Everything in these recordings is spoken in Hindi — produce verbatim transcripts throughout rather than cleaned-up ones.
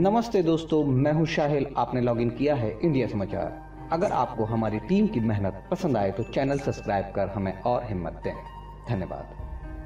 नमस्ते दोस्तों, मैं हूं शाहिल। आपने लॉगिन किया है इंडिया समाचार। अगर आपको हमारी टीम की मेहनत पसंद आए तो चैनल सब्सक्राइब कर हमें और हिम्मत दें। धन्यवाद।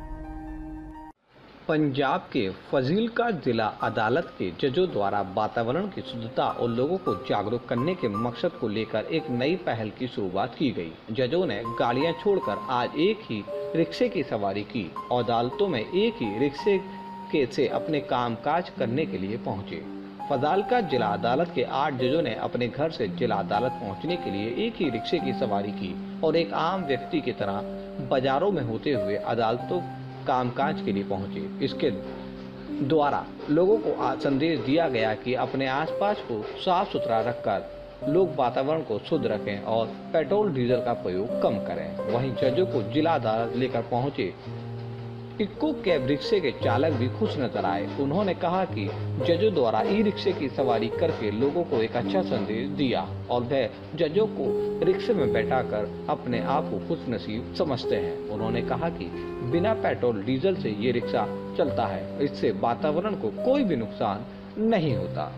पंजाब के फजीलका जिला अदालत के जजों द्वारा वातावरण की शुद्धता और लोगों को जागरूक करने के मकसद को लेकर एक नई पहल की शुरुआत की गई। जजों ने गाड़ियां छोड़कर आज एक ही रिक्शे की सवारी की और अदालतों में एक ही रिक्शे के से अपने कामकाज करने के लिए पहुंचे। फजीलका जिला अदालत के आठ जजों ने अपने घर से जिला अदालत पहुंचने के लिए एक ही रिक्शे की सवारी की और एक आम व्यक्ति की तरह बाजारों में होते हुए अदालतों कामकाज के लिए पहुंचे। इसके द्वारा लोगों को संदेश दिया गया कि अपने आसपास को साफ सुथरा रखकर लोग वातावरण को शुद्ध रखें और पेट्रोल डीजल का प्रयोग कम करें। वहीं जजों को जिला अदालत लेकर पहुंचे इक्को कैब रिक्शे के चालक भी खुश नजर आए। उन्होंने कहा कि जजों द्वारा ई रिक्शे की सवारी करके लोगों को एक अच्छा संदेश दिया और वह जजों को रिक्शे में बैठाकर अपने आप को खुश नसीब समझते हैं। उन्होंने कहा कि बिना पेट्रोल डीजल से ये रिक्शा चलता है, इससे वातावरण को कोई भी नुकसान नहीं होता।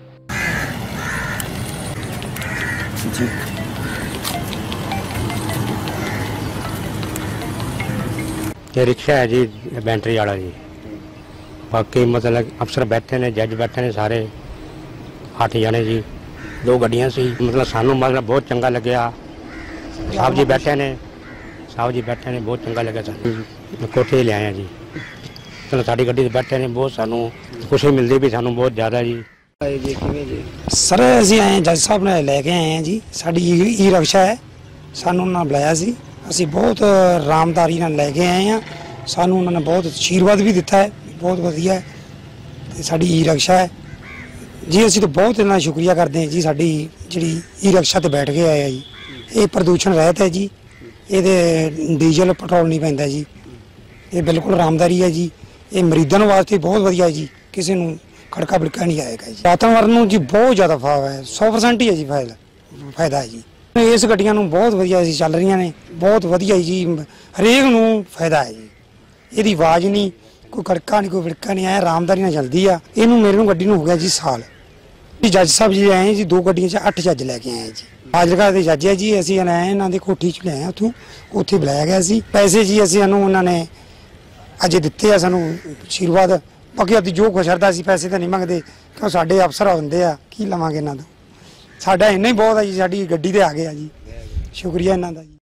जी। ये रिक्शा है जी, बैटरी वाला जी। बाकी मतलब अफसर बैठे ने, जज बैठे ने, सारे अठ जने जी। दो गड्डियां सी, मतलब सानू मतलब बहुत चंगा लग्या। साहब जी बैठे ने साहब जी बैठे ने बहुत चंगा लग्या। सानू कोठे ले आए जी। चलो साड़ी गड्डी बैठे ने, बहुत सानू खुशी मिलती भी सानू बहुत ज़्यादा जी। सर असीं आए जज साहब ने लैके आए हैं जी। साडी ई रिक्शा है, सानू उन्होंने बुलाया सी। ਅਸੀਂ बहुत आरामदारी ਨਾਲ ਲੈ ਕੇ ਆਏ ਹਾਂ। ਸਾਨੂੰ ਉਹਨਾਂ ਨੇ ਬਹੁਤ ਆਸ਼ੀਰਵਾਦ ਵੀ ਦਿੱਤਾ ਹੈ, ਬਹੁਤ ਵਧੀਆ ਹੈ ਤੇ ਸਾਡੀ ਈ ਰਿਕਸ਼ਾ ਹੈ ਜੀ। ਅਸੀਂ ਤਾਂ ਬਹੁਤ ਇਹਨਾਂ ਦਾ ਸ਼ੁਕਰੀਆ ਕਰਦੇ ਹਾਂ ਜੀ। ਸਾਡੀ ਜਿਹੜੀ ਈ ਰਿਕਸ਼ਾ ਤੇ ਬੈਠ ਕੇ ਆਏ ਆ ਜੀ, ਇਹ ਪ੍ਰਦੂਸ਼ਣ ਰਹਿਤ ਹੈ ਜੀ। ਇਹਦੇ ਡੀਜ਼ਲ ਪੈਟਰੋਲ ਨਹੀਂ ਪੈਂਦਾ ਜੀ। ਇਹ ਬਿਲਕੁਲ ਆਰਾਮਦਾਰੀ ਹੈ ਜੀ। ਇਹ ਮਰੀਜ਼ਾਂ ਵਾਸਤੇ ਬਹੁਤ ਵਧੀਆ ਹੈ ਜੀ। ਕਿਸੇ ਨੂੰ ਖੜਕਾ ਬਿੜਕਾ ਨਹੀਂ ਆਏਗਾ ਜੀ। ਵਾਤਾਵਰਨ ਨੂੰ ਜੀ ਬਹੁਤ ਜ਼ਿਆਦਾ ਫਾਇਦਾ ਹੈ, ਸੌ ਪ੍ਰਸੈਂਟ ਹੀ ਹੈ ਜੀ ਫਾਇਦਾ ਫਾਇਦਾ ਹੈ ਜੀ। ਇਸ ਗੱਡੀਆਂ ਨੂੰ ਬਹੁਤ ਵਧੀਆ ਜੀ ਚੱਲ ਰਹੀਆਂ ਨੇ, ਬਹੁਤ ਵਧੀਆ ਜੀ। ਹਰੇਕ ਨੂੰ ਫਾਇਦਾ ਹੈ ਜੀ। ਇਹਦੀ ਆਵਾਜ਼ ਨਹੀਂ, ਕੋਈ ਖੜਕਾ ਨਹੀਂ, ਕੋਈ ਵਿੜਕਾ ਨਹੀਂ, ਆਇਆ ਆਰਾਮਦਾਰੀ ਨਾਲ ਚੱਲਦੀ ਆ। ਇਹਨੂੰ ਮੇਰੇ ਨੂੰ ਗੱਡੀ ਨੂੰ ਹੋ ਗਿਆ ਜੀ ਸਾਲ। ਜੀ ਜੱਜ ਸਾਹਿਬ ਜੀ ਆਏ ਜੀ, ਦੋ ਗੱਡੀਆਂ 'ਚ ਅੱਠ ਜੱਜ ਲੈ ਕੇ ਆਏ ਜੀ। ਫਾਜ਼ਿਲਕਾ ਦੇ ਜੱਜ ਹੈ ਜੀ। ਅਸੀਂ ਆਏ ਇਹਨਾਂ ਦੇ ਕੋਠੀ 'ਚ ਲਿਆਏ ਉੱਥੋਂ, ਉੱਥੇ ਬੁਲਾਇਆ ਗਿਆ ਸੀ। ਪੈਸੇ ਜੀ ਅਸੀਂ ਇਹਨੂੰ ਉਹਨਾਂ ਨੇ ਅਜੇ ਦਿੱਤੇ ਆ ਸਾਨੂੰ ਆਸ਼ੀਰਵਾਦ। ਬਾਕੀ ਅਸੀਂ ਜੋ ਕੁਛ ਕਰਦਾ ਸੀ, ਪੈਸੇ ਤਾਂ ਨਹੀਂ ਮੰਗਦੇ ਕਿਉਂ ਸਾਡੇ ਅਫਸਰ ਹੁੰਦੇ ਆ, ਕੀ ਲਵਾਂਗੇ ਇਹਨਾਂ ਤੋਂ। ਸਾਡਾ ਇੰਨਾ ਹੀ ਬਹੁਤ ਹੈ ਜੀ। ਸਾਡੀ ਗੱਡੀ ਤੇ ਆ ਗਿਆ ਜੀ। ਸ਼ੁਕਰੀਆ ਇਹਨਾਂ ਦਾ ਜੀ।